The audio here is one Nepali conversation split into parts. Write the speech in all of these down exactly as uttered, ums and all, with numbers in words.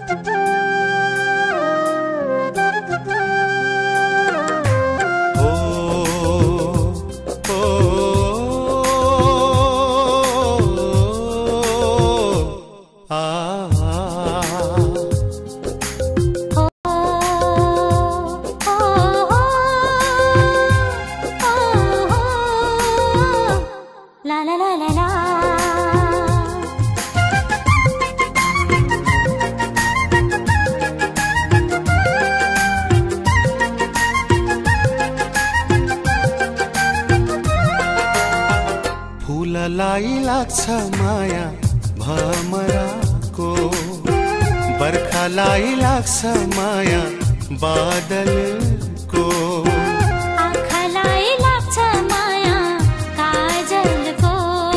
फूललाई लाग्छ माया भमराको, बर्खालाई लाग्छ माया बादलको, आँखालाई लाग्छ माया काजलको,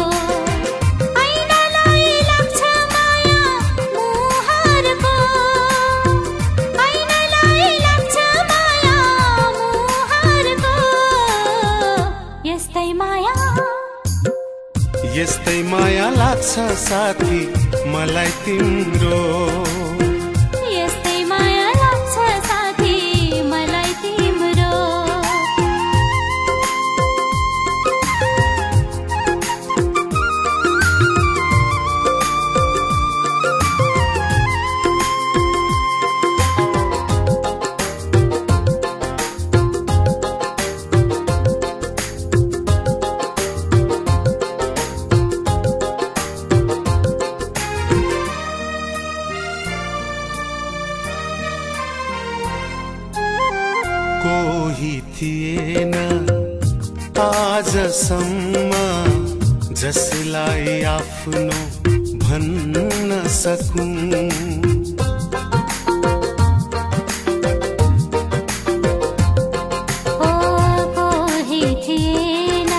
ऐनालाई लाग्छ माया मुहारको, ऐनालाई लाग्छ माया मुहारको, यस्तै माया यस्तै माया लाग्छ साथी मलाई तिम्रो, यस्तै माया लाग्छ साथी मलाई तिम्रो। कोही थिएन आजसम्म जसलाई आफ्नो भन्न सकूं, ओ कोही थिएन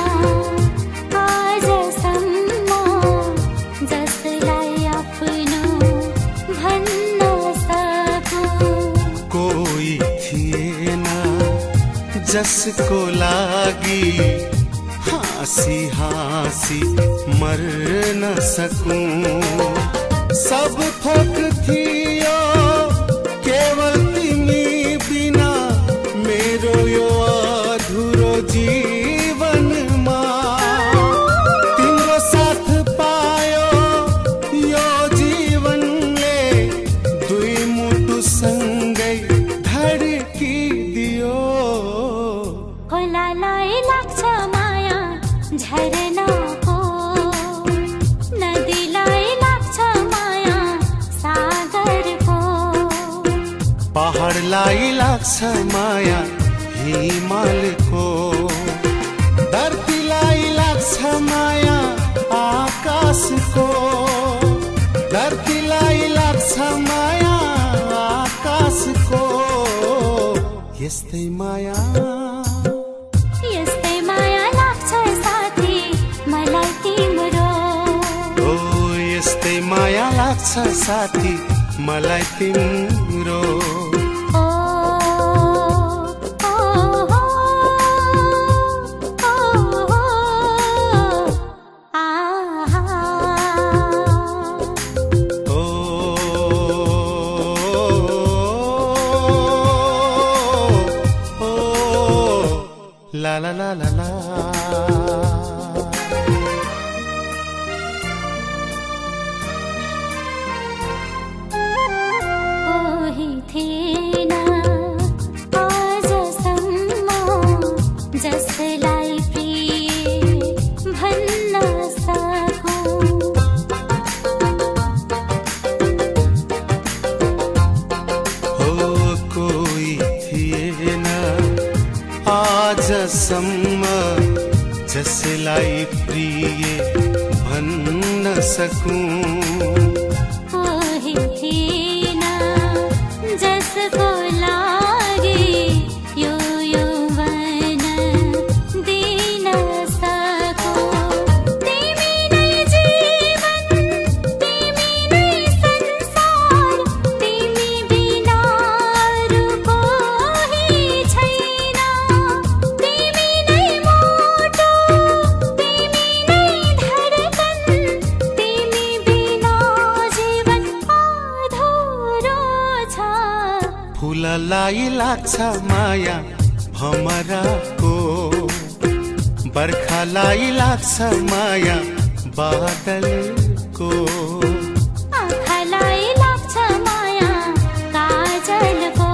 आजसम्म जसलाई आफ्नो भन्न सकूं, कोही थिएन जसको लागि हाँसी हाँसी मर्न सकूं, सब थोक थियो केवल तिमी बिना मेरो यो अधुरो जीवनमा, तिम्रो साथ पायो यो जीवनले दुई मुटु सँगै धड्किदियो। खोलालाई लाग्छ माया झरनाको, नदीलाई लाग्छ माया सागरको, पहाडलाई लाग्छ माया हिमालको, धरतीलाई लाग्छ माया आकाशको, धरतीलाई लाग्छ माया आकाशको, यस्तै माया यस्तै माया लाग्छ साथी मलाई तिम्रो, ओ यस्तै माया लाग्छ साथी मलाई तिम्रो। ओ ओ ओ ओ आहा ओ ला ला ला ला ला। कोही थिएन आजसम्म जसलाई प्रिय भन्न सकूं, हो कोही थिएन आजसम्म जसलाई प्रिय भन्न सकूं, कोही थिएन जसको लागि यो यौवन दिन सकूं, तिमी नै जीवन तिमी नै संसार, तिमी बिना अरू कोही छैन, तिमी नै मोटो तिमी नै धडकन, तिमी बिना फूललाई लाग्छ माया भमराको, बर्खालाई लाग्छ माया बादलको, आँखालाई लाग्छ माया काजलको,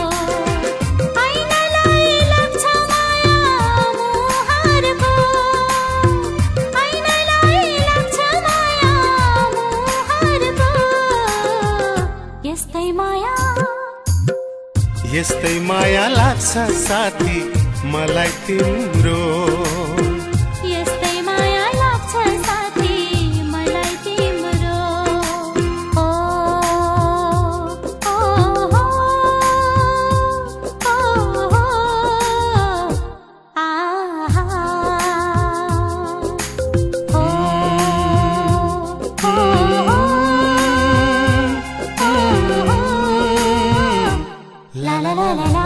ऐनालाई लाग्छ माया मुहारको, ऐनालाई लाग्छ माया मुहारको। यस्तै माया यस्तै माया लाग्छ साथी मलाई तिम्रो, यस्तै माया लाग्छ साथी मलाई तिम्रो। ओ ओ हो ओ हो आहा ओ ओ ला ला ला ला